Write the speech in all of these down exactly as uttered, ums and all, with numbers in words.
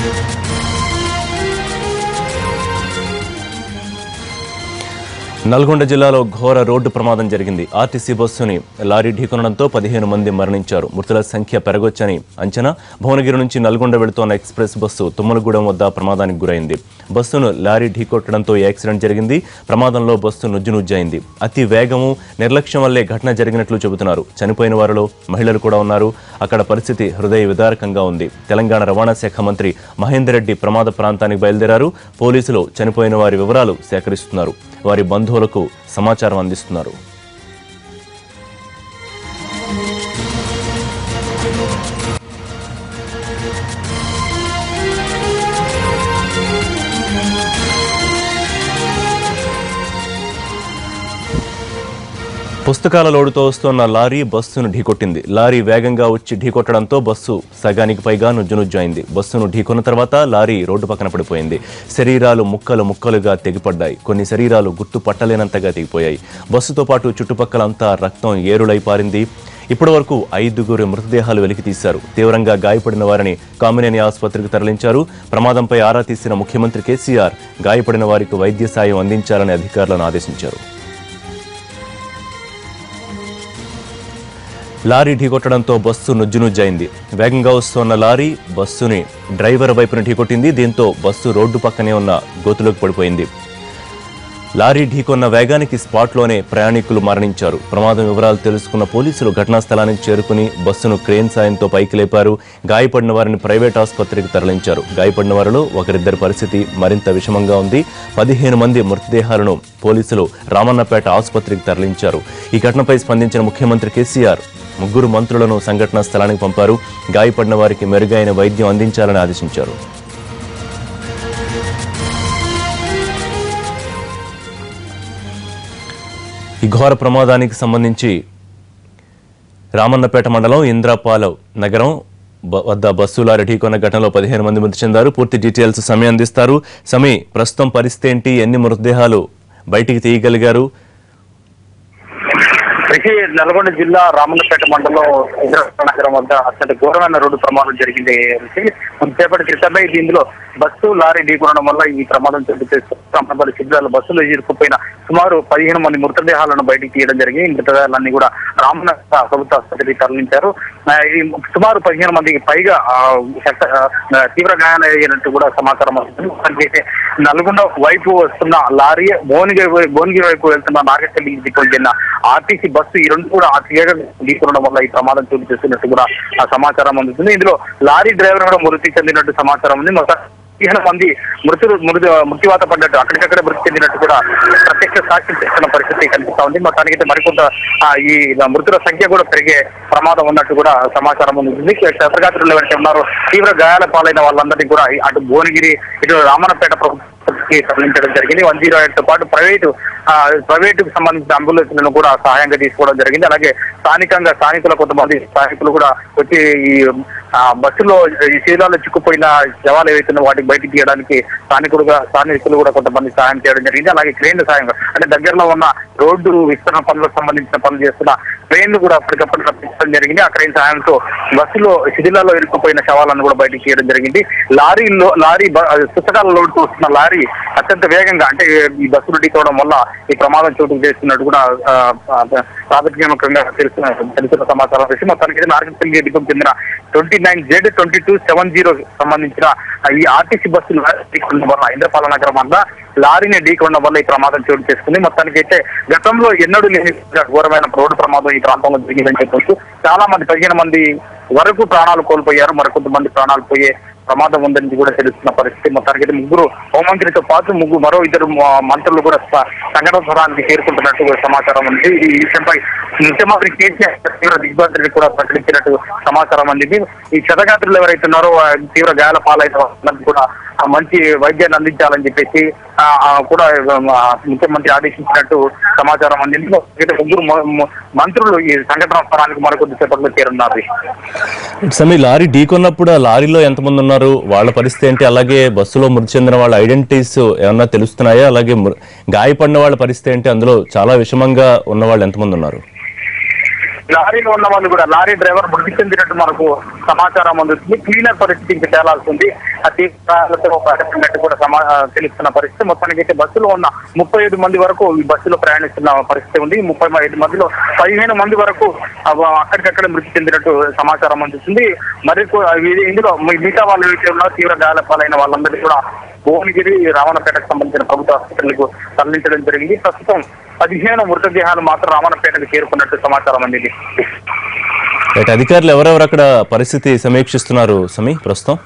నల్గొండ జిల్లాలో ఘోర రోడ్డు ప్రమాదం జరిగింది. ఆర్టీసీ బస్సుని లారీ ఢీకొనడంతో పదిహేను మంది మరణించారు. మృతుల సంఖ్య పెరగొచ్చని అంచనా. భువనగిరి నుంచి నల్గొండ వెళుతోన్న ఎక్స్ప్రెస్ బస్సు తుమ్మలగూడెం వద్ద ప్రమాదానికి గురైంది. బస్సును లారీ ఢీకొట్టడంతో ఈ యాక్సిడెంట్ జరిగింది. ప్రమాదంలో బస్సు నుజ్జునుజ్జైంది. అతి వేగము, నిర్లక్ష్యం వల్లే ఘటన జరిగినట్లు చెబుతున్నారు. చనిపోయిన వారిలో మహిళలు కూడా ఉన్నారు. అక్కడ పరిస్థితి హృదయ విదారకంగా ఉంది. తెలంగాణ రవాణా శాఖ మంత్రి మహేందర్ రెడ్డి ప్రమాద ప్రాంతానికి బయలుదేరారు. పోలీసులు చనిపోయిన వారి వివరాలు సేకరిస్తున్నారు. వారి బంధువులకు సమాచారం అందిస్తున్నారు. పుస్తకాల లోడుతో వస్తున్న లారీ బస్సును ఢీకొట్టింది. లారీ వేగంగా వచ్చి ఢీకొట్టడంతో బస్సు సగానికి పైగా నుజ్జునుజ్జైంది. బస్సును ఢీకొన్న తర్వాత లారీ రోడ్డు పక్కన పడిపోయింది. శరీరాలు ముక్కలు ముక్కలుగా తెగిపడ్డాయి. కొన్ని శరీరాలు గుర్తు పట్టలేనంతగా తెగిపోయాయి. బస్సుతో పాటు చుట్టుపక్కలంతా రక్తం ఏరులై పారింది. ఇప్పటి వరకు ఐదుగురు మృతదేహాలు వెలికితీశారు. తీవ్రంగా గాయపడిన వారిని కామినేని ఆసుపత్రికి తరలించారు. ప్రమాదంపై ఆరా తీసిన ముఖ్యమంత్రి కేసీఆర్ గాయపడిన వారికి వైద్య సాయం అందించాలని అధికారులను ఆదేశించారు. లారీ ఢీకొట్టడంతో బస్సు నుజ్జునుజ్జైంది. వేగంగా వస్తున్న లారీ బస్సుని డ్రైవర్ వైపున ఢీకొట్టింది. దీంతో బస్సు రోడ్డు పక్కనే ఉన్న గోతులోకి పడిపోయింది. లారీ ఢీకొన్న వేగానికి స్పాట్లోనే ప్రయాణికులు మరణించారు. ప్రమాదం వివరాలు తెలుసుకున్న పోలీసులు ఘటనా స్థలానికి చేరుకుని బస్సును క్రేన్ సాయంతో పైకి లేపారు. గాయపడిన వారిని ప్రైవేట్ ఆసుపత్రికి తరలించారు. గాయపడిన వారిలో ఒకరిద్దరి పరిస్థితి మరింత విషమంగా ఉంది. పదిహేను మంది మృతదేహాలను పోలీసులు రామన్నపేట ఆసుపత్రికి తరలించారు. ఈ ఘటనపై స్పందించిన ముఖ్యమంత్రి కేసీఆర్ ముగ్గురు మంత్రులను సంఘటనా స్థలానికి పంపారు. గాయపడిన వారికి మెరుగైన వైద్యం అందించాలని ఆదేశించారు. ఈ ఘోర ప్రమాదానికి సంబంధించి రామన్నపేట మండలం ఇంద్రపాలెం నగరం వద్ద బస్సు లారీ ఢీకొన్న ఘటనలో పదిహేను మంది మృతి చెందారు. పూర్తి డీటెయిల్స్ సమీ అందిస్తారు. సమీ, ప్రస్తుతం పరిస్థితి ఏంటి? ఎన్ని మృతదేహాలు బయటికి తీయగలిగారు? నల్గొండ జిల్లా రామన్నపేట మండలం ఇంద్రపాలెం నగరం వద్ద అత్యంత ఘోరమైన రోడ్డు ప్రమాదం జరిగింది. కొద్దిసేపటి క్రితమే ఇందులో బస్సు లారీ ఢీకొనడం వల్ల ఈ ప్రమాదం చోటు చేసుకున్న శిబిరాలు బస్సులో ఇరుక్కుపోయిన సుమారు పదిహేను మంది మృతదేహాలను బయటికి తీయడం జరిగింది. మృతదేహాలన్నీ కూడా రామన్నపేట ప్రభుత్వ ఆసుపత్రికి తరలించారు. సుమారు పదిహేను మందికి పైగా తీవ్ర గాయాలయ్యినట్టు కూడా సమాచారం వస్తుంది. నల్గొండ వైపు వస్తున్న లారీ భువనగిరి భువనగిరి వైపు వెళ్తున్న నాగపల్లి చెందిన ఆర్టీసీ బస్సు ఈ రెండు కూడా అతివేగ ఢీకొనడం వల్ల ఈ ప్రమాదం చోటు చేస్తున్నట్టు కూడా సమాచారం అందుతుంది. ఇందులో లారీ డ్రైవర్ కూడా మృతి చెందినట్టు సమాచారం ఉంది. మొత్తం పదిహేను మంది మృతులు మృతి మృత్యువాత పడ్డట్టు అక్కడికక్కడ మృతి చెందినట్టు కూడా ప్రత్యక్ష సాక్ష్యం చేస్తున్న పరిస్థితి కనిపిస్తా ఉంది. మొత్తానికైతే మరికొంత ఈ మృతుల సంఖ్య కూడా పెరిగే ప్రమాదం ఉన్నట్టు కూడా సమాచారం ఉంది. క్షతగాత్రులు ఎవరైతే ఉన్నారో తీవ్ర గాయాల పాలైన వాళ్ళందరినీ కూడా అటు భువనగిరి ఇటు రామన్నపేట ప్రభుత్వం తరలించడం జరిగింది. వన్ జీరో ఎయిట్ తో పాటు ప్రైవేటు ప్రైవేటుకు సంబంధించిన అంబులెన్స్లను కూడా సహాయంగా తీసుకోవడం జరిగింది. అలాగే స్థానికంగా స్థానికుల కొంతమంది స్థానికులు కూడా వచ్చి ఈ బస్సులో ఈ శీలాల్లో చిక్కుపోయిన శవాలు ఏవైతున్నా వాటికి బయటికి తీయడానికి స్థానికులుగా స్థానికులు కూడా కొంతమంది సహాయం చేయడం జరిగింది. అలాగే క్రేన్లు సహాయం అంటే దగ్గరలో ఉన్న రోడ్డు విస్తరణ పనులకు సంబంధించిన పనులు చేస్తున్న ట్రైన్లు కూడా అప్పటికప్పుడు రప్పించడం జరిగింది. ఆ ట్రైన్ సహాయంతో బస్సులో శిథిలాల్లో ఇరుక్కుపోయిన శవాలను కూడా బయటికి తీయడం జరిగింది. లారీలో లారీ పుస్తకాల లోడుతూ వస్తున్న లారీ అత్యంత వేగంగా అంటే ఈ బస్సులు ఢీకోవడం వల్ల ఈ ప్రమాదం చోటు చేస్తున్నట్టు కూడా ప్రాథమికంగా తెలుస్తున్న తెలుస్తున్న సమాచారం వచ్చి మొత్తానికి నాగపల్లి డిపోకు చెందిన twenty nine Z twenty two seven zero సంబంధించిన ఈ ఆర్టీసీ బస్సులు ఢీకొనడం వల్ల ఇంద్రపాలెం నగరం వల్ల లారీని ఢీకొనడం వల్ల ఈ ప్రమాదం చోటు చేసుకుంది. మొత్తానికి అయితే గతంలో ఎన్నడూ లేని ఘోరమైన రోడ్డు ప్రమాదం ఈ ప్రాంతంలో జరిగిందని చెప్పొచ్చు. చాలా మంది పదిహేను మంది వరకు ప్రాణాలు కోల్పోయారు. మరికొంతమంది ప్రాణాలు పోయే ప్రమాదం ఉందని కూడా తెలుస్తున్న పరిస్థితి. మొత్తానికి ముగ్గురు హోంమంత్రితో పాటు ముగ్గురు మరో ఇద్దరు మంత్రులు కూడా సంఘటన స్థలానికి చేరుకుంటున్నట్టు సమాచారం ఉంది. ఈ విషయంపై ముఖ్యమంత్రి కేసీఆర్ తీవ్ర దిగ్భ్రాంతిని కూడా ప్రకటించినట్టు సమాచారం అందింది. ఈ క్షతగాత్రులు ఎవరైతే ఉన్నారో తీవ్ర గాయాల పాలైన వాళ్ళకి కూడా మంచి వైద్యాన్ని అందించాలని చెప్పేసి కూడా ముఖ్యమంత్రి ఆదేశించినట్టు సమాచారం అందింది. ముగ్గురు మంత్రులు ఈ సంఘటన స్థలానికి మరికొద్ది సేపట్లో చేరున్నారు. సమీ, లారీ ఢీకొన్నప్పుడు ఆ లారీలో ఎంతమంది ఉన్నారు, వాళ్ళ పరిస్థితి ఏంటి? అలాగే బస్సులో మృతి చెందిన వాళ్ళ ఐడెంటిటీస్ ఏమన్నా తెలుస్తున్నాయా? అలాగే గాయపడిన వాళ్ళ పరిస్థితి ఏంటి? అందులో చాలా విషమంగా ఉన్న వాళ్ళు ఎంతమంది ఉన్నారు? లారీలో ఉన్న వాళ్ళు కూడా లారీ డ్రైవర్ మృతి చెందినట్టు మనకు సమాచారం అందుతుంది. క్లీనర్ పరిస్థితి ఇంకా తేలాల్సింది. ఆ తీవ్రతో ప్రకటించినట్టు కూడా సమా తెలుస్తున్న పరిస్థితి. మొత్తానికి అయితే బస్సులో ఉన్న ముప్పై ఐదు మంది వరకు ఈ బస్సులో ప్రయాణిస్తున్న పరిస్థితి ఉంది. ముప్పై ఐదు మందిలో పదిహేను మంది వరకు అక్కడికక్కడ మృతి చెందినట్టు సమాచారం అందుతుంది. మరి ఇందులో మిగతా వాళ్ళు ఉన్న తీవ్ర గాయాల పాలైన వాళ్ళందరినీ కూడా భువనగిరి రావణపేటకు సంబంధించిన ప్రభుత్వ ఆసుపత్రులకు తరలించడం జరిగింది. ప్రస్తుతం పదిహేను మృతదేహాలు మాత్రం రావణపేటకు చేరుకున్నట్టు సమాచారం అందింది. అధికారులు ఎవరెవరు అక్కడ పరిస్థితి సమీక్షిస్తున్నారు సమీ ప్రస్తుతం?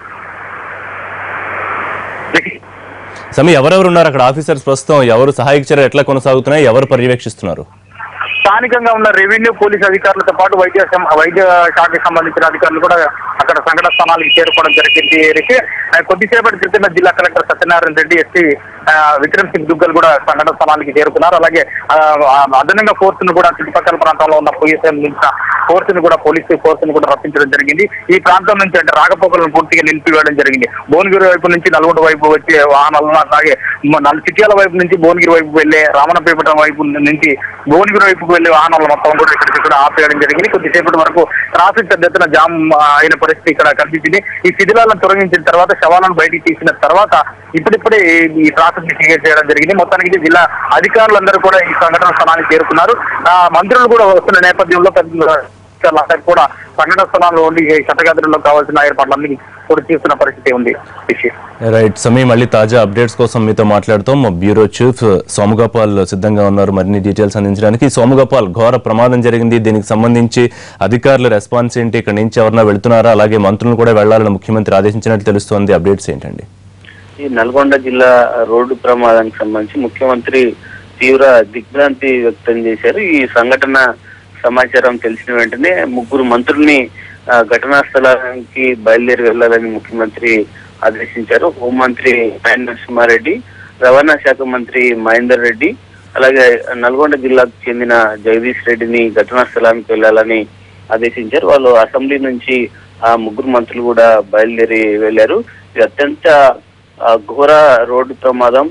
సమీ ఎవరెవరు ఉన్నారు అక్కడ ఆఫీసర్స్ ప్రస్తుతం? ఎవరు సహాయక చర్యలు ఎట్లా కొనసాగుతున్నాయి? ఎవరు పర్యవేక్షిస్తున్నారు? స్థానికంగా ఉన్న రెవెన్యూ పోలీస్ అధికారులతో పాటు వైద్య వైద్య శాఖకు సంబంధించిన అధికారులు కూడా అక్కడ సంఘటన స్థానాలకు చేరుకోవడం జరిగింది. కొద్దిసేపటి క్రితం జిల్లా కలెక్టర్ సత్యనారాయణ రెడ్డి, ఎస్పీ విక్రమ్ సింగ్ దుగ్గల్ కూడా సంఘటన స్థానానికి చేరుకున్నారు. అలాగే అదనంగా ఫోర్స్ ను కూడా చుట్టుపక్కల ప్రాంతంలో ఉన్న పోలీసుల నుంచి ఫోర్స్ ను కూడా పోలీసు ఫోర్స్ ను కూడా రప్పించడం జరిగింది. ఈ ప్రాంతం నుంచి అంటే రాకపోకలను పూర్తిగా నిలిపివేయడం జరిగింది. భువనగిరి వైపు నుంచి నల్గొండ వైపు వచ్చే వాహనాలను, అలాగే చిట్యాల వైపు నుంచి భువనగిరి వైపు వెళ్లే రామన్నపేట వైపు నుంచి భువనగిరి వైపుకు వెళ్లే వాహనాలు మొత్తం కూడా ఇక్కడికి కూడా ఆపేయడం జరిగింది. కొద్దిసేపటి వరకు ట్రాఫిక్ పెద్ద ఎత్తున జామ్ అయిన పరిస్థితి ఇక్కడ కనిపించింది. ఈ శిథిలాలను తొలగించిన తర్వాత, శవాలను బయటికి తీసిన తర్వాత ఇప్పుడిప్పుడే ఈ ట్రాఫిక్ ని క్లియర్ చేయడం జరిగింది. మొత్తానికి జిల్లా అధికారులందరూ కూడా ఈ సంఘటన స్థలానికి చేరుకున్నారు. మంత్రులు కూడా వస్తున్న నేపథ్యంలో కూడా సంఘటన స్థలాల్లో ఉండి శతగాత్రుల్లో కావాల్సిన ఏర్పాట్లన్నీ కూడా చేస్తున్న పరిస్థితి ఉంది. రైట్ సమీ, మళ్ళీ తాజా అప్డేట్స్ కోసం మీతో మాట్లాడుతాం. మా బ్యూరో చీఫ్ సోమగోపాల్ సిద్ధంగా ఉన్నారు మరిన్ని డీటెయిల్స్ అందించడానికి. సోమగోపాల్, ఘోర ప్రమాదం జరిగింది, దీనికి సంబంధించి అధికారుల రెస్పాన్స్ ఏంటి? ఇక్కడ నుంచి ఎవరన్నా వెళ్తున్నారా? అలాగే మంత్రులు కూడా వెళ్లాలని ముఖ్యమంత్రి ఆదేశించినట్లు తెలుస్తోంది. అప్డేట్స్ ఏంటండి? ఈ నల్గొండ జిల్లా రోడ్డు ప్రమాదానికి సంబంధించి ముఖ్యమంత్రి తీవ్ర దిగ్భ్రాంతి వ్యక్తం చేశారు. ఈ సంఘటన సమాచారం తెలిసిన వెంటనే ముగ్గురు మంత్రుల్ని ఘటనా స్థలానికి బయలుదేరి వెళ్లాలని ముఖ్యమంత్రి ఆదేశించారు. హోంమంత్రి ఆయన నరసింహారెడ్డి, రవాణా శాఖ మంత్రి మహేందర్ రెడ్డి, అలాగే నల్గొండ జిల్లాకు చెందిన జగదీష్ రెడ్డిని ఘటనా స్థలానికి వెళ్లాలని ఆదేశించారు. వాళ్ళు అసెంబ్లీ నుంచి ఆ ముగ్గురు మంత్రులు కూడా బయలుదేరి వెళ్లారు. ఇది అత్యంత ఘోర రోడ్డు ప్రమాదం.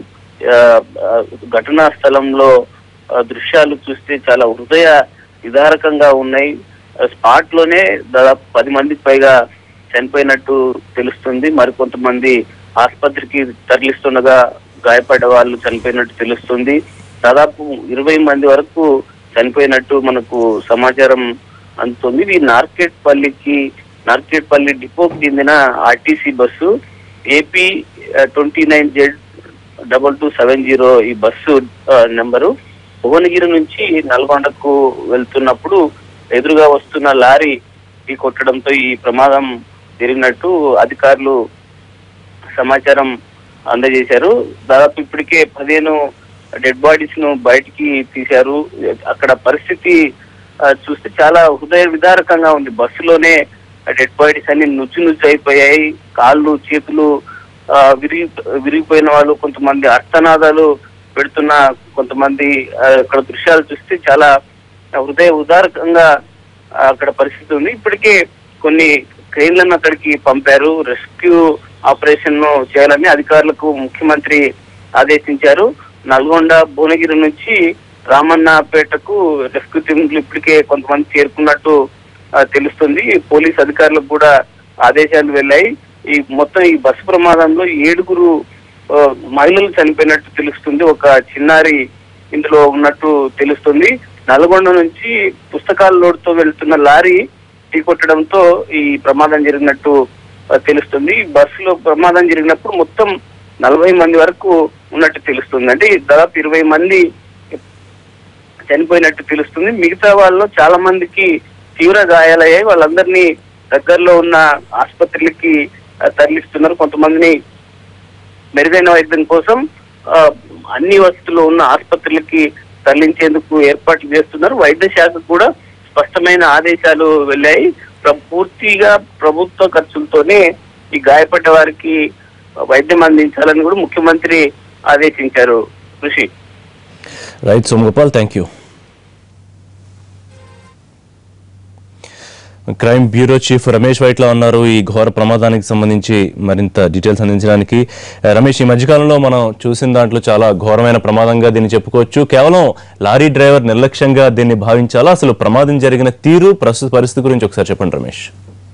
ఘటనా స్థలంలో దృశ్యాలు చూస్తే చాలా హృదయ విదారకంగా ఉన్నాయి. స్పాట్ లోనే దాదాపు పది మందికి పైగా చనిపోయినట్టు తెలుస్తుంది. మరికొంతమంది ఆసుపత్రికి తరలిస్తుండగా గాయపడ్డ వాళ్ళు చనిపోయినట్టు తెలుస్తుంది. దాదాపు ఇరవై మంది వరకు చనిపోయినట్టు మనకు సమాచారం అందుతుంది. ఇది నార్కెట్పల్లికి నార్కెట్పల్లి డిపోకి చెందిన RTC bus AP twenty nine Z double two seven zero ఈ బస్సు నెంబరు. భువనగిరి నుంచి నల్గొండకు వెళ్తున్నప్పుడు ఎదురుగా వస్తున్న లారీ ఢీ కొట్టడంతో ఈ ప్రమాదం జరిగినట్టు అధికారులు సమాచారం అందజేశారు. దాదాపు ఇప్పటికే పదిహేను డెడ్ బాడీస్ ను బయటికి తీశారు. అక్కడ పరిస్థితి చూస్తే చాలా హృదయ విదారకంగా ఉంది. బస్సులోనే డెడ్ బాడీస్ అన్ని నుచ్చు నుచ్చు అయిపోయాయి. కాళ్ళు చేతులు విరిగి విరిగిపోయిన వాళ్ళు, కొంతమంది అర్థనాదాలు పెడుతున్న కొంతమంది అక్కడ దృశ్యాలు చూస్తే చాలా హృదయ ఉదారకంగా అక్కడ పరిస్థితి ఉంది. ఇప్పటికే కొన్ని క్రెయిన్లను అక్కడికి పంపారు. రెస్క్యూ ఆపరేషన్ ను చేయాలని అధికారులకు ముఖ్యమంత్రి ఆదేశించారు. నల్గొండ భువనగిరి నుంచి రామన్నపేటకు రెస్క్యూ టీంలు ఇప్పటికే కొంతమంది చేరుకున్నట్టు తెలుస్తుంది. పోలీస్ అధికారులకు కూడా ఆదేశాలు వెళ్ళాయి. ఈ మొత్తం ఈ బస్సు ప్రమాదంలో ఏడుగురు మహిళలు చనిపోయినట్టు తెలుస్తుంది. ఒక చిన్నారి ఇందులో ఉన్నట్టు తెలుస్తుంది. నల్గొండ నుంచి పుస్తకాల లోడ్తో వెళ్తున్న లారీ ఢీకొట్టడంతో ఈ ప్రమాదం జరిగినట్టు తెలుస్తుంది. బస్సులో ప్రమాదం జరిగినప్పుడు మొత్తం నలభై మంది వరకు ఉన్నట్టు తెలుస్తుంది. అంటే దాదాపు ఇరవై మంది చనిపోయినట్టు తెలుస్తుంది. మిగతా వాళ్ళలో చాలా మందికి తీవ్ర గాయాలయ్యాయి. వాళ్ళందరినీ దగ్గరలో ఉన్న ఆసుపత్రులకి తరలిస్తున్నారు. కొంతమందిని మెరుగైన వైద్యం కోసం అన్ని వసతులు ఉన్న ఆసుపత్రులకి తరలించేందుకు ఏర్పాట్లు చేస్తున్నారు. వైద్య శాఖ కూడా స్పష్టమైన ఆదేశాలు వెళ్ళాయి. పూర్తిగా ప్రభుత్వ ఖర్చులతోనే ఈ గాయపడ్డ వారికి వైద్యం అందించాలని కూడా ముఖ్యమంత్రి ఆదేశించారు. కృషి right Somagopal, thank you. Crime bureau chief Ramesh Vaitla ఉన్నారు ఈ ఘోర ప్రమాదానికి సంబంధించి మరింత డీటెయిల్స్ అందించడానికి. రమేష్, ఈ మధ్యకాలంలో మనం చూసిన దాంట్లో చాలా ఘోరమైన ప్రమాదంగా దీన్ని చెప్పుకోవచ్చు. కేవలం లారీ డ్రైవర్ నిర్లక్ష్యంగా దీన్ని భావించాలా? అసలు ప్రమాదం జరిగిన తీరు, ప్రస్తుత పరిస్థితి గురించి ఒకసారి చెప్పండి రమేష్.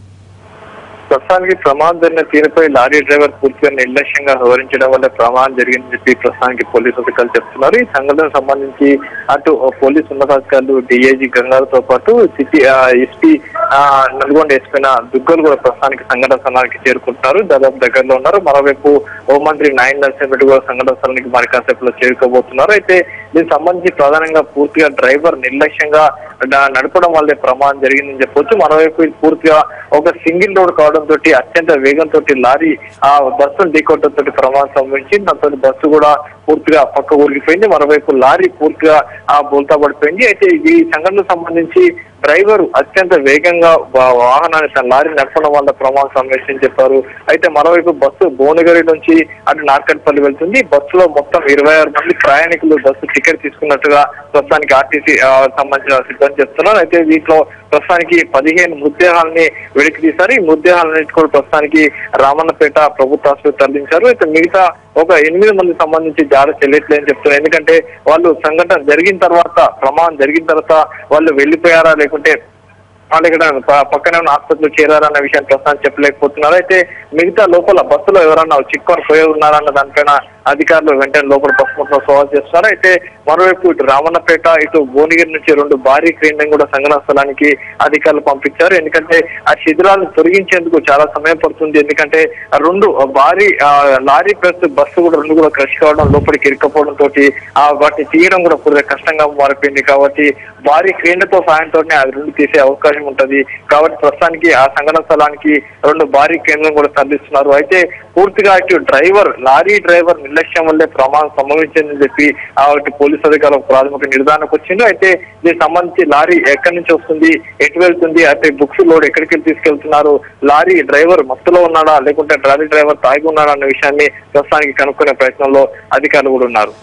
ప్రస్తుతానికి ప్రమాదం జరిగిన తీరుపై లారీ డ్రైవర్ పూర్తిగా నిర్లక్ష్యంగా వ్యవహరించడం వల్ల ప్రమాదం జరిగిందని చెప్పి ప్రస్తుతానికి పోలీసు అధికారులు చెప్తున్నారు. ఈ సంఘటనకు సంబంధించి అటు పోలీసు ఉన్నతాధికారులు డిఐజీ గంగాలతో పాటు city SP Nalgonda SP Duggal కూడా ప్రస్తుతానికి సంఘటన స్థలానికి చేరుకుంటున్నారు, దాదాపు దగ్గరలో ఉన్నారు. మరోవైపు హోంమంత్రి నాయన్ నరసింహరెడ్డి కూడా సంఘటన స్థలానికి మరి కాసేపులో చేరుకోబోతున్నారు. అయితే దీనికి సంబంధించి ప్రధానంగా పూర్తిగా డ్రైవర్ నిర్లక్ష్యంగా నడపడం వల్లే ప్రమాదం జరిగిందని చెప్పొచ్చు. మరోవైపు ఇది పూర్తిగా ఒక సింగిల్ రోడ్ కావడం తోటి అత్యంత వేగంతో లారీ ఆ బస్సును ఢీకొట్టడంతో ప్రమాదం సంభవించింది. దాంతో బస్సు కూడా పూర్తిగా పక్క ఊరిగిపోయింది. మరోవైపు లారీ పూర్తిగా ఆ బోల్తా పడిపోయింది. అయితే ఈ సంఘటనకు సంబంధించి డ్రైవర్ అత్యంత వేగంగా వాహనాన్ని తన లారీ నడపడం వల్ల ప్రమాదం సంభవించిందని చెప్పారు. అయితే మరోవైపు బస్సు భువనగిరి నుంచి అటు నార్కట్పల్లి వెళ్తుంది. బస్సులో మొత్తం ఇరవై ఆరు మంది ప్రయాణికులు బస్సు టికెట్ తీసుకున్నట్టుగా ప్రస్తుతానికి ఆర్టీసీ సంబంధించిన సిబ్బంది చెప్తున్నారు. అయితే వీటిలో ప్రస్తుతానికి పదిహేను మృతదేహాలని వెలికి తీశారు. ఈ మృతదేహాలన్నిటి కూడా ప్రస్తుతానికి రామన్నపేట ప్రభుత్వ ఆసుపత్రి తరలించారు. అయితే మిగతా ఒక ఎనిమిది మంది సంబంధించి జాడ చెల్లెట్లేదని చెప్తున్నారు. ఎందుకంటే వాళ్ళు సంఘటన జరిగిన తర్వాత, ప్రమాదం జరిగిన తర్వాత వాళ్ళు వెళ్ళిపోయారా లేకుంటే వాళ్ళు ఇక్కడ పక్కనే ఉన్న ఆసుపత్రిలో చేరారన్న విషయాన్ని ప్రస్తుతం చెప్పలేకపోతున్నారు. అయితే మిగతా లోపల బస్సులో ఎవరన్నా చిక్కుకొని పోయి ఉన్నారన్న దానిపైన అధికారులు వెంటనే లోపల బస్సు మొత్తం సవాల్ చేస్తున్నారు. అయితే మరోవైపు ఇటు రామన్నపేట ఇటు భువనగిరి నుంచి రెండు భారీ క్రేన్లను కూడా సంఘటన స్థలానికి అధికారులు పంపించారు. ఎందుకంటే ఆ శిథిలాలను తొలగించేందుకు చాలా సమయం పడుతుంది. ఎందుకంటే ఆ రెండు భారీ లారీ ప్లస్ బస్సు కూడా రెండు కూడా క్రష్ కావడం, లోపలికి ఇరుక్కపోవడం తోటి ఆ వాటిని తీయడం కూడా పూర్తిగా కష్టంగా మారిపోయింది. కాబట్టి భారీ క్రేన్లతో సాయంతోనే అది రెండు తీసే అవకాశం ఉంటది. కాబట్టి ప్రస్తుతానికి ఆ సంఘటన స్థలానికి రెండు భారీ క్రేన్లను కూడా తరలిస్తున్నారు. అయితే పూర్తిగా ఇటు డ్రైవర్ లారీ డ్రైవర్ నిర్లక్ష్యం వల్లే ప్రమాదం సంభవించిందని చెప్పి ఆ పోలీసు అధికారులు ప్రాథమిక నిర్ధారణకు వచ్చింది. అయితే దీనికి సంబంధించి లారీ ఎక్కడి నుంచి వస్తుంది, ఎటు వెళ్తుంది, అయితే బుక్స్ లోడ్ ఎక్కడికి వెళ్ళి తీసుకెళ్తున్నారు, లారీ డ్రైవర్ మత్తులో ఉన్నాడా లేకుంటే లారీ డ్రైవర్ తాగి ఉన్నాడా అన్న విషయాన్ని ప్రస్తుతానికి కనుక్కునే ప్రయత్నంలో అధికారులు కూడా ఉన్నారు.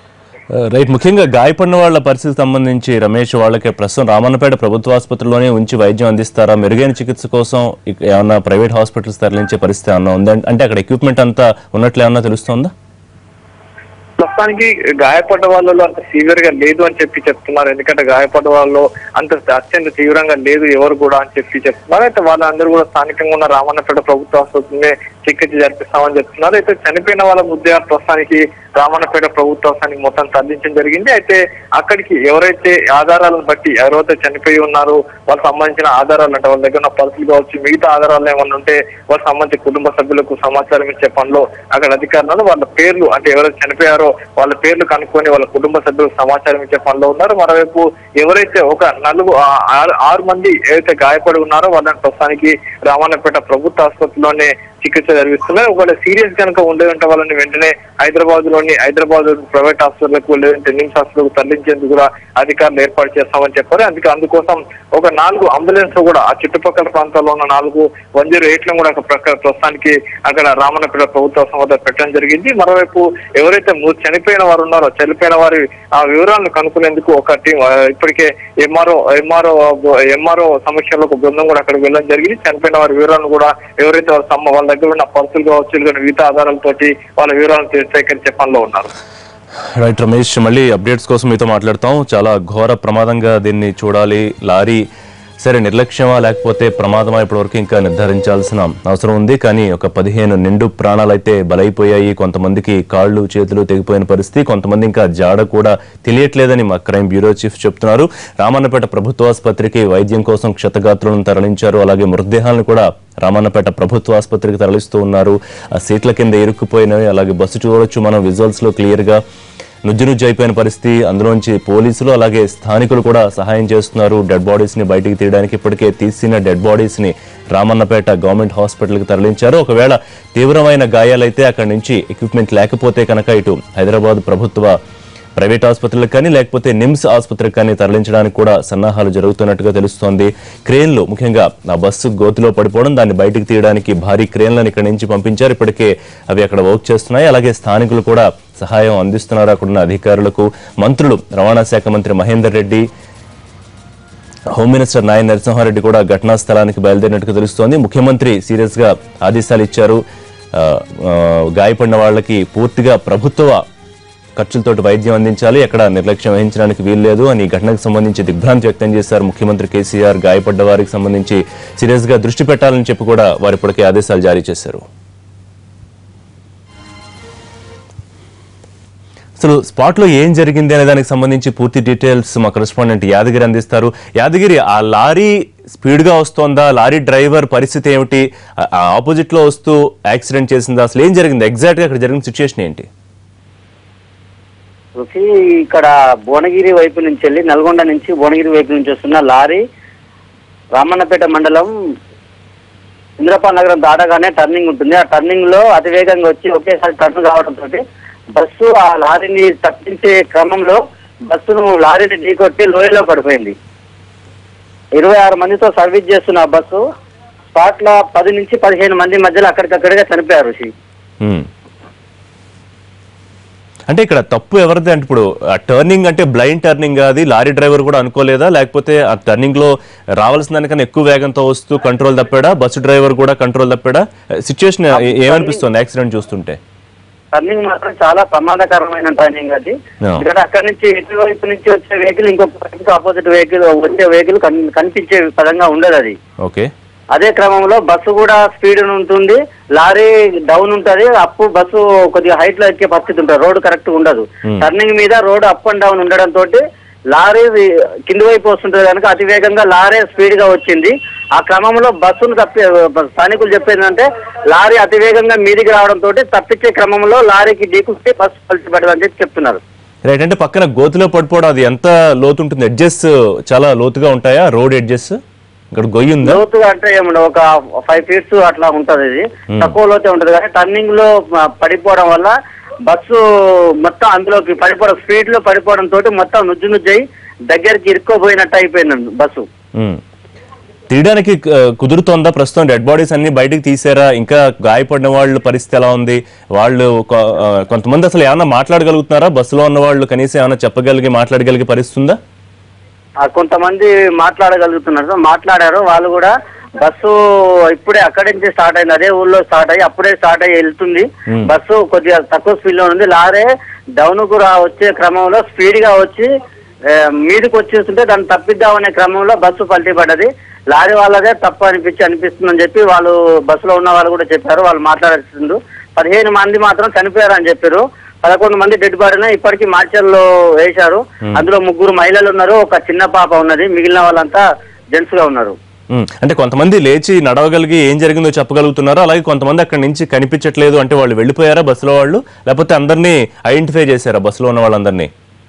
రైట్, ముఖ్యంగా గాయపడిన వాళ్ళ పరిస్థితి సంబంధించి రమేష్, వాళ్ళకి ప్రస్తుతం రామన్నపేట ప్రభుత్వ ఆసుపత్రిలోనే ఉంచి వైద్యం అందిస్తారా? మెరుగైన చికిత్స కోసం ఏమన్నా ప్రైవేట్ హాస్పిటల్స్ తరలించే పరిస్థితి ఏమన్నా ఉందా? అంటే అక్కడ ఎక్విప్మెంట్ అంతా ఉన్నట్లు ఏమన్నా తెలుస్తుందా? ప్రస్తుతానికి గాయపడ్డ వాళ్ళలో అంత సివియర్ గా లేదు అని చెప్పి చెప్తున్నారు. ఎందుకంటే గాయపడ్డ వాళ్ళు అంత అత్యంత తీవ్రంగా లేదు ఎవరు కూడా అని చెప్పి చెప్తున్నారు. అయితే వాళ్ళందరూ కూడా స్థానికంగా ఉన్న రామన్నపేట ప్రభుత్వ ఆసుపత్రిని చికిత్స జరిపిస్తామని చెప్తున్నారు. అయితే చనిపోయిన వాళ్ళ మృతదేహాలు ప్రస్తుతానికి రామన్నపేట ప్రభుత్వానికి మొత్తం తరలించడం జరిగింది. అయితే అక్కడికి ఎవరైతే ఆధారాలను బట్టి ఎవరైతే చనిపోయి ఉన్నారో వాళ్ళకి సంబంధించిన ఆధారాలు అంటే వాళ్ళ దగ్గర ఉన్న పరిస్థితులు కావచ్చు, మిగతా ఆధారాలు ఏమన్నా ఉంటే వాళ్ళకి సంబంధించి కుటుంబ సభ్యులకు సమాచారం ఇచ్చే పనిలో అక్కడ అధికారులు వాళ్ళ పేర్లు అంటే ఎవరైతే చనిపోయారో వాళ్ళ పేర్లు కనుక్కొని వాళ్ళ కుటుంబ సభ్యులకు సమాచారం ఇచ్చే పనిలో ఉన్నారు. మరోవైపు ఎవరైతే ఒక నలుగు ఆరు మంది ఏదైతే గాయపడి ఉన్నారో వాళ్ళని ప్రస్తుతానికి రామన్నపేట ప్రభుత్వ ఆసుపత్రిలోనే చికిత్స జరిపిస్తున్నారు. ఒకవేళ సీరియస్ కనుక ఉండేదంటే వాళ్ళని వెంటనే హైదరాబాద్ లోని హైదరాబాద్ ప్రైవేట్ హాస్పిటల్కు లేదంటే నిమ్స్ హాస్పిటల్కు తరలించేందుకు కూడా అధికారులు ఏర్పాటు చేస్తామని చెప్పారు. అందుకే అందుకోసం ఒక నాలుగు అంబులెన్స్ కూడా ఆ చుట్టుపక్కల ప్రాంతాల్లో ఉన్న నాలుగు వన్ జీరో ఎయిట్లను కూడా ప్రస్తుతానికి అక్కడ రామన్నపేట ప్రభుత్వ వద్ద పెట్టడం జరిగింది. మరోవైపు ఎవరైతే చనిపోయిన వారు ఉన్నారో చనిపోయిన వారి ఆ వివరాలను కనుక్కునేందుకు ఒక టీం ఇప్పటికే ఎంఆర్ఓ ఎంఆర్ఓ ఎంఆర్ఓ సమక్షంలో ఒక బృందం కూడా అక్కడికి వెళ్ళడం జరిగింది. చనిపోయిన వారి వివరాలను కూడా ఎవరైతే వాళ్ళ దగ్గర ఉన్న పర్సులు కావచ్చు వివిధ ఆధారాలతోటి వాళ్ళ వివరాలను సేకరించే పనిలో ఉన్నారు. రైట్ రమేష్, మళ్ళీ అప్డేట్స్ కోసం మీతో మాట్లాడతాం. చాలా ఘోర ప్రమాదంగా దీన్ని చూడాలి. లారీ సరే నిర్లక్ష్యమా లేకపోతే ప్రమాదమా ఇప్పటివరకు ఇంకా నిర్ధారించాల్సిన అవసరం ఉంది. కానీ ఒక పదిహేను నిండు ప్రాణాలైతే బలైపోయాయి. కొంతమందికి కాళ్ళు చేతులు తెగిపోయిన పరిస్థితి, కొంతమంది ఇంకా జాడ కూడా తెలియట్లేదని మా క్రైమ్ బ్యూరో చీఫ్ చెప్తున్నారు. రామన్నపేట ప్రభుత్వ ఆసుపత్రికి వైద్యం కోసం క్షతగాత్రులను తరలించారు. అలాగే మృతదేహాలను కూడా రామన్నపేట ప్రభుత్వ ఆసుపత్రికి తరలిస్తూ ఉన్నారు. ఆ సీట్ల కింద ఇరుక్కుపోయినవి. అలాగే బస్సు చూడవచ్చు మనం విజువల్స్ లో క్లియర్ గా నుజ్జు నుజ్జు అయిపోయిన పరిస్థితి. అందులోంచి పోలీసులు అలాగే స్థానికులు కూడా సహాయం చేస్తున్నారు డెడ్ బాడీస్ ని బయటికి తీయడానికి. ఇప్పటికే తీసిన డెడ్ బాడీస్ ని రామన్నపేట గవర్నమెంట్ హాస్పిటల్ కి తరలించారు. ఒకవేళ తీవ్రమైన గాయాలైతే అక్కడి నుంచి ఎక్విప్మెంట్ లేకపోతే కనుక ఇటు హైదరాబాద్ ప్రభుత్వ ప్రైవేట్ ఆసుపత్రులకు కానీ లేకపోతే నిమ్స్ ఆసుపత్రికి కానీ తరలించడానికి కూడా సన్నాహాలు జరుగుతున్నట్టుగా తెలుస్తోంది. క్రేన్లు ముఖ్యంగా ఆ బస్సు గోతిలో పడిపోవడం, దాన్ని బయటికి తీయడానికి భారీ క్రేన్లను ఇక్కడి నుంచి పంపించారు. ఇప్పటికే అవి అక్కడ వర్క్ చేస్తున్నాయి. అలాగే స్థానికులు కూడా సహాయం అందిస్తున్నారు అక్కడున్న అధికారులకు. మంత్రులు రవాణా శాఖ మంత్రి మహేందర్ రెడ్డి, హోమ్ మినిస్టర్ నాయన్ నరసింహారెడ్డి కూడా ఘటనా స్థలానికి బయలుదేరినట్టుగా తెలుస్తోంది. ముఖ్యమంత్రి సీరియస్ గా ఆదేశాలు ఇచ్చారు. గాయపడిన వాళ్ళకి పూర్తిగా ప్రభుత్వ ఖర్చులతోటి వైద్యం అందించాలి, ఎక్కడ నిర్లక్ష్యం వహించడానికి వీల్లేదు అని ఘటనకు సంబంధించి దిగ్భ్రాంతి వ్యక్తం చేశారు ముఖ్యమంత్రి కేసీఆర్. గాయపడ్డ వారికి సంబంధించి సీరియస్ గా దృష్టి పెట్టాలని చెప్పి కూడా వారు ఇప్పటికే ఆదేశాలు జారీ చేశారు. అసలు స్పాట్ లో ఏం జరిగింది అనే దానికి సంబంధించి పూర్తి డీటెయిల్స్ మా కరెస్పాండెంట్ యాదగిరి అందిస్తారు. యాదగిరి, ఆ లారీ స్పీడ్ గా వస్తోందా, లారీ డ్రైవర్ పరిస్థితి ఏమిటి, ఆపోజిట్ లో వస్తూ యాక్సిడెంట్ చేసిందా, అసలు ఏం జరిగింది, ఎగ్జాక్ట్ గా అక్కడ జరిగిన సిచ్యుయేషన్ ఏంటి? ఇక్కడ భువనగిరి వైపు నుంచి వెళ్ళి నల్గొండ నుంచి భువనగిరి వైపు నుంచి వస్తున్న లారీ రామన్నపేట మండలం ఇంద్రపాల్ నగరం దాటగానే టర్నింగ్ ఉంటుంది. ఆ టర్నింగ్ లో అతివేగంగా వచ్చి ఒకేసారి టర్న్ కావడంతో బస్సు ఆ లారీని తప్పించే క్రమంలో బస్సును లారీని ఢీకొట్టి లోయలో పడిపోయింది. ఇరవై ఆరు మందితో సర్వీస్ చేస్తున్న ఆ బస్సు స్పాట్ లో పది నుంచి పదిహేను మంది మధ్యలో అక్కడికక్కడిగా చనిపోయారు. అంటే ఇక్కడ తప్పు ఎవరిది అంటే ఇప్పుడు టర్నింగ్ అంటే బ్లైండ్ టర్నింగ్ అది లారీ డ్రైవర్ కూడా అనుకోలేదా, లేకపోతే ఆ టర్నింగ్ లో రావాల్సిన దానికన్నా ఎక్కువ వేగంతో వస్తూ కంట్రోల్ తప్పాడా, బస్సు డ్రైవర్ కూడా కంట్రోల్ తప్పాడా? సిచ్యుయేషన్ ఏమనిపిస్తుంది యాక్సిడెంట్ చూస్తుంటే? టర్నింగ్ మాత్రం చాలా ప్రమాదకరమైన టర్నింగ్ అది. ఇక్కడ అక్కడి నుంచి ఇటువైపు నుంచి వచ్చే వెహికల్ ఇంకొక ఆపోజిట్ వెహికల్ వచ్చే వెహికల్ కనిపించే పదంగా ఉండదు అది. ఓకే. అదే క్రమంలో బస్సు కూడా స్పీడ్ ఉంటుంది, లారీ డౌన్ ఉంటది, అప్పు బస్సు కొద్దిగా హైట్ లో ఎక్కే పరిస్థితి ఉంటుంది, రోడ్ కరెక్ట్ ఉండదు. టర్నింగ్ మీద రోడ్ అప్ అండ్ డౌన్ ఉండడం తోటి లారీ కింది వైపు వస్తుంటది కనుక అతివేగంగా లారీ స్పీడ్ గా వచ్చింది. ఆ క్రమంలో బస్సును తప్పి స్థానికులు చెప్పేది అంటే లారీ అతివేగంగా మీదికి రావడం తోటి తప్పించే క్రమంలో లారీకి ఢీకొస్తే బస్సు పలిసి పడదని చెప్పి చెప్తున్నారు. రైట్. అంటే పక్కన గోతులో పడిపోవడం అది ఎంత లోతు ఉంటుంది? ఎడ్జెస్ చాలా లోతుగా ఉంటాయా రోడ్ ఎడ్జెస్? ఇక్కడ గొయ్యి ఉందా? లోతుగా అంటే ఏముండదు, ఒక ఫైవ్ ఫీట్స్ అట్లా ఉంటది. ఇది తక్కువ లోతే ఉంటది కానీ టర్నింగ్ లో పడిపోవడం వల్ల బస్సు మొత్తం అందులోకి పడిపోవడం స్పీడ్ లో పడిపోవడం తోటి మొత్తం నుజ్జు నుజ్జయి దగ్గరికి ఇరుక్కోపోయినట్టు అయిపోయింది బస్సు. తీయడానికి కుదురుతోందా ప్రస్తుతం? డెడ్ బాడీస్ అన్ని బయటకు తీసారా? ఇంకా గాయపడిన వాళ్ళ పరిస్థితి ఎలా ఉంది? వాళ్ళు కొంతమంది అసలు ఏమన్నా మాట్లాడగలుగుతున్నారా? బస్సులో ఉన్న వాళ్ళు కనీసం ఏమైనా చెప్పగలిగి మాట్లాడగలిగే పరిస్థితి ఉందా? కొంతమంది మాట్లాడగలుగుతున్నారు, మాట్లాడారు. వాళ్ళు కూడా బస్సు ఇప్పుడే అక్కడి నుంచి స్టార్ట్ అయింది, అదే ఊళ్ళో స్టార్ట్ అయ్యి అప్పుడే స్టార్ట్ అయ్యి వెళ్తుంది. బస్సు కొద్దిగా తక్కువ స్పీడ్ లో ఉంది. లారీ డౌన్ కు వచ్చే క్రమంలో స్పీడ్ గా వచ్చి మీదకి వచ్చేస్తుంటే దాన్ని తప్పిద్దామనే క్రమంలో బస్సు పల్టీ పడ్డది. లారీ వాళ్ళదే తప్పు అనిపించి అనిపిస్తుందని చెప్పి వాళ్ళు బస్సులో ఉన్న వాళ్ళు కూడా చెప్పారు. వాళ్ళు మాట్లాడుతుండ్రు. పదిహేను మంది మాత్రం చనిపోయారు అని చెప్పారు. పదకొండు మంది డెడ్ బాడీని ఇప్పటికీ మార్చర్లో వేశారు. అందులో ముగ్గురు మహిళలు ఉన్నారు, ఒక చిన్న పాప ఉన్నది, మిగిలిన వాళ్ళంతా జెంట్స్ గా ఉన్నారు. అంటే కొంతమంది లేచి నడవగలిగి ఏం జరిగిందో చెప్పగలుగుతున్నారు, అలాగే కొంతమంది అక్కడి నుంచి కనిపించట్లేదు. అంటే వాళ్ళు వెళ్ళిపోయారా బస్సులో వాళ్ళు, లేకపోతే అందరినీ ఐడెంటిఫై చేశారా బస్సులో ఉన్న వాళ్ళందరినీ?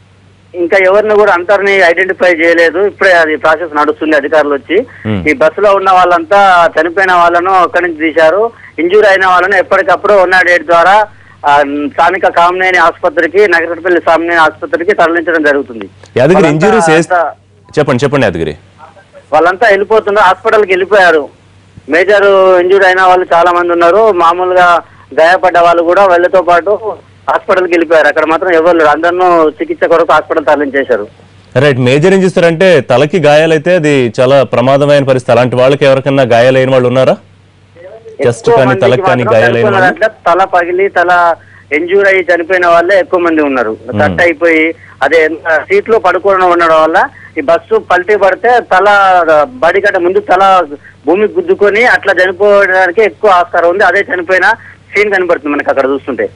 ఇంకా ఎవరిని కూడా అందరినీ ఐడెంటిఫై చేయలేదు. ఇప్పుడే అది ప్రాసెస్ నడుస్తుంది. అధికారులు వచ్చి ఈ బస్సులో ఉన్న వాళ్ళంతా చనిపోయిన వాళ్ళను అక్కడి నుంచి తీశారు. ఇంజూరీ అయిన వాళ్ళను ఎప్పటికప్పుడు వన్ నాట్ ఎయిట్ ద్వారా స్థానిక కామినేని ఆసుపత్రికి, నగరపల్లి కామినేని ఆసుపత్రికి తరలించడం జరుగుతుంది. యాదగిరి ఇంజూరీస్ చెప్పండి చెప్పండి యాదగిరి. వాళ్ళంతా వెళ్ళిపోతున్నారు, హాస్పిటల్కి వెళ్ళిపోయారు. మేజర్ ఇంజూరీ అయిన వాళ్ళు చాలా మంది ఉన్నారు. మామూలుగా గాయపడ్డ వాళ్ళు కూడా వాళ్ళతో పాటు హాస్పిటల్కి వెళ్ళిపోయారు. అక్కడ మాత్రం ఎవరు అందరినూ చికిత్స కొరకు హాస్పిటల్ తరలించేశారు. రైట్. మేజర్ ఇంజరీస్ అంటే తలకి గాయాలైతే అది చాలా ప్రమాదమైన పరిస్థితి. అలాంటి వాళ్ళకి ఎవరికైనా గాయాలైన వాళ్ళు ఉన్నారా? జస్ట్ కానీ తలకి కానీ గాయాలైన తల పగిలి తల ఇంజూరీ అయ్యి చనిపోయిన వాళ్ళే ఎక్కువ మంది ఉన్నారు. కట్ అయిపోయి అదే సీట్ లో పడుకోవడం ఉండడం వల్ల ఈ బస్సు పల్టీ పడితే తల బడిగడ్డ ముందు తల భూమి గుద్దుకొని అట్లా చనిపోవడానికి ఎక్కువ ఆస్కారం ఉంది. అదే చనిపోయిన సీన్ కనబడుతుంది మనకి అక్కడ చూస్తుంటే.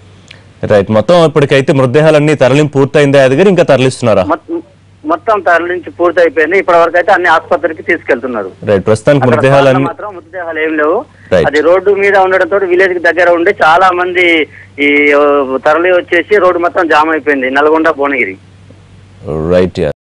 రైట్. మొత్తం ఇప్పటికైతే మృతదేహాలన్నీ తరలింపు పూర్తయిందా యాదగిరి, ఇంకా తరలిస్తున్నారా? మొత్తం తరలించి పూర్తి అయిపోయింది. ఇప్పటి వరకు అయితే అన్ని ఆసుపత్రికి తీసుకెళ్తున్నారు. రైట్. ప్రస్తుతానికి మృతదేహాలు మాత్రం మృతదేహాలు ఏం లేవు. అది రోడ్డు మీద ఉండడంతో విలేజ్ కి దగ్గర ఉండి చాలా మంది ఈ తరలి వచ్చేసి రోడ్డు మొత్తం జామ్ అయిపోయింది నల్గొండ భువనగిరి. రైట్.